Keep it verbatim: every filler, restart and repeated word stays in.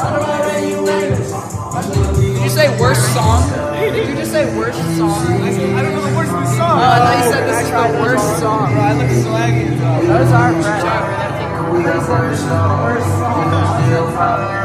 Did you say worst song? Did you just say worst song? I don't know the words of the song. Oh, I thought you said this is the worst song. Bro, I look swaggy. Those are right. Worst song.